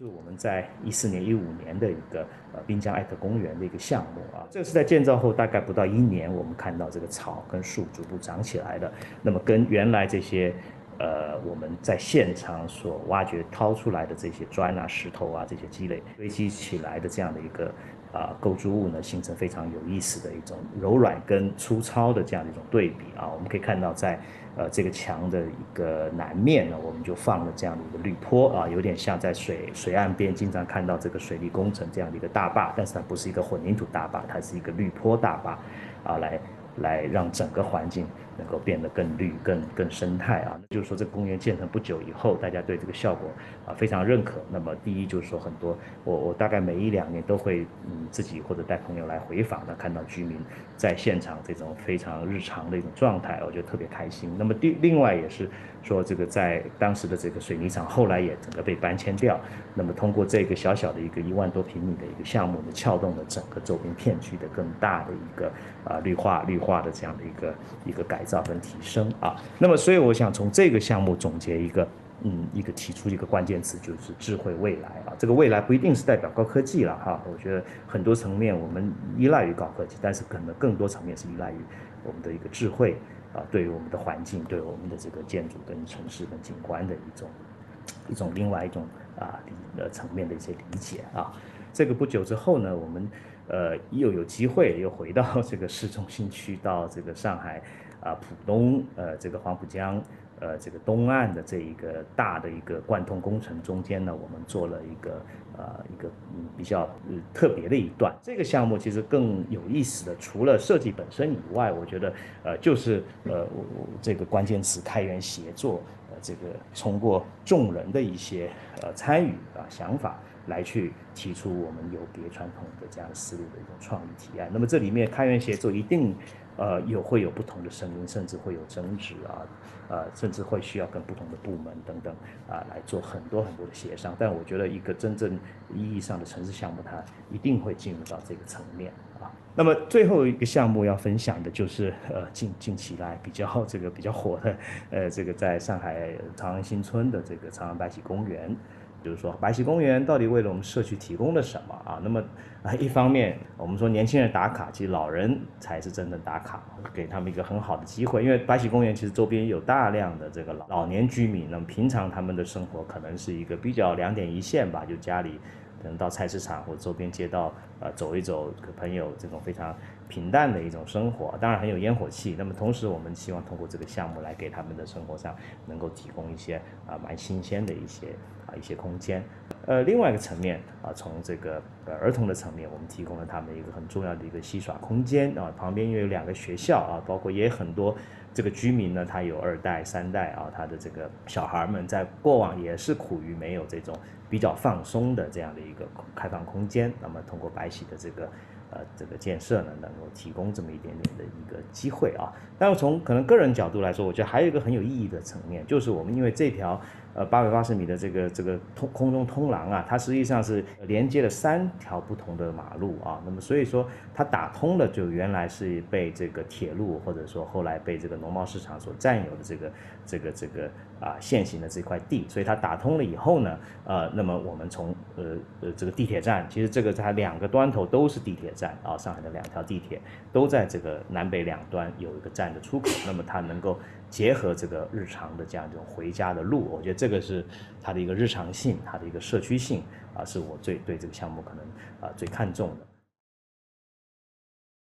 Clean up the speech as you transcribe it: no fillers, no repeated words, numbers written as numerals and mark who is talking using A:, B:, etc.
A: 就是我们在14年、15年的一个滨江艾特公园的一个项目啊，这个是在建造后大概不到1年，我们看到这个草跟树逐步长起来的。那么跟原来这些我们在现场所挖掘掏出来的这些砖啊、石头啊这些积累堆积起来的这样的一个构筑物呢，形成非常有意思的一种柔软跟粗糙的这样的一种对比啊。我们可以看到在这个墙的一个南面呢，我们就放了这样的一个绿坡啊，有点像在水岸边经常看到这个水利工程这样的一个大坝，但是它不是一个混凝土大坝，它是一个绿坡大坝啊，来让整个环境能够变得更绿、更生态啊。就是说，这个公园建成不久以后，大家对这个效果非常认可。那么，第一就是说，很多我大概每1、2年都会自己或者带朋友来回访的，看到居民在现场这种非常日常的一种状态，我觉得特别开心。那么另外也是说，这个在当时的这个水泥厂后来也整个被搬迁掉，那么通过这个小小的一个1万多平米的一个项目呢，撬动了整个周边片区的更大的一个绿化的这样的一个改造跟提升啊。那么所以我想从这个项目总结一个提出一个关键词，就是智慧未来啊。这个未来不一定是代表高科技了哈，我觉得很多层面我们依赖于高科技，但是可能更多层面是依赖于我们的一个智慧啊，对于我们的环境，对我们的这个建筑跟城市跟景观的另外一种层面的一些理解啊。这个不久之后呢，我们又有机会又回到这个市中心区，到这个上海浦东这个黄浦江这个东岸的这一个大的一个贯通工程中间呢，我们做了一个比较特别的一段。这个项目其实更有意思的，除了设计本身以外，我觉得就是这个关键词开源协作，这个通过众人的一些参与想法来去提出我们有别传统的这样思路的一种创意提案。那么这里面开源协作一定会有不同的声音，甚至会有争执甚至会需要跟不同的部门等等来做很多的协商。但我觉得一个真正意义上的城市项目，它一定会进入到这个层面啊。那么最后一个项目要分享的就是近期来比较火的这个在上海长安新村的这个长安白起公园。就是说，白起公园到底为了我们社区提供了什么啊？那么一方面我们说年轻人打卡，其实老人才是真正打卡，给他们一个很好的机会。因为白起公园其实周边有大量的这个老年居民，那么平常他们的生活可能是一个比较2点一线吧，就家里可能到菜市场或周边街道走一走，和朋友这种非常平淡的一种生活，当然很有烟火气。那么同时我们希望通过这个项目来给他们的生活上能够提供一些蛮新鲜的一些空间。另外一个层面从这个儿童的层面，我们提供了他们一个很重要的一个戏耍空间旁边因为有2个学校包括也很多这个居民呢，他有2代、3代他的这个小孩们在过往也是苦于没有这种比较放松的这样的一个开放空间。那么通过白起的这个建设呢，能够提供这么一点点的一个机会但是从可能个人角度来说，我觉得还有一个很有意义的层面，就是我们因为这条880米的这个空中通廊它实际上是连接了3条不同的马路那么所以说它打通了就原来是被这个铁路或者说后来被这个农贸市场所占有的这个现行的这块地，所以它打通了以后呢那么我们从这个地铁站，其实这个它2个端头都是地铁站上海的2条地铁都在这个南北2端有一个站的出口，那么它能够结合这个日常的这样一种回家的路，我觉得这个是它的一个日常性，它的一个社区性是我对这个项目可能最看重的。